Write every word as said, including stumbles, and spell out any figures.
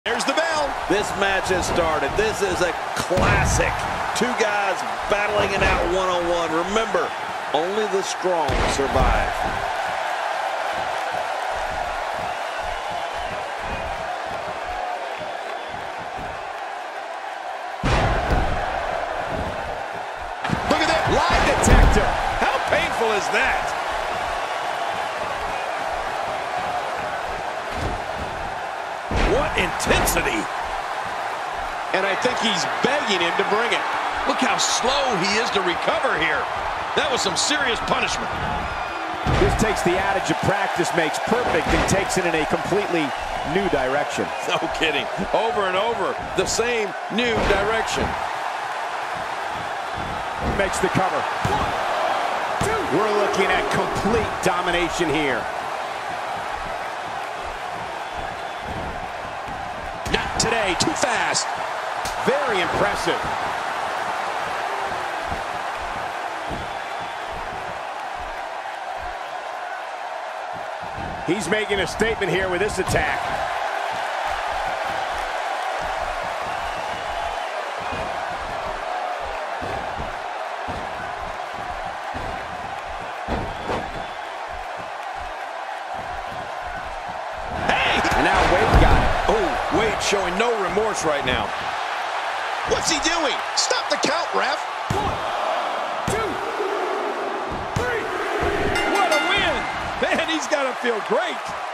There's the bell. This match has started. This is a classic. Two guys battling it out one-on-one. Remember, only the strong survive. Look at that lie detector. How painful is that? What intensity. And I think he's begging him to bring it. Look how slow he is to recover here. That was some serious punishment. This takes the adage of practice makes perfect and takes it in a completely new direction. No kidding. Over and over, the same new direction. Makes the cover. One, two. We're looking at complete domination here. Not today, too fast. Very impressive. He's making a statement here with this attack. Hey! And now Wade got it. Oh, Wade showing no remorse right now. What's he doing? Stop the count, ref. One, two, three. What a win! Man, he's got to feel great.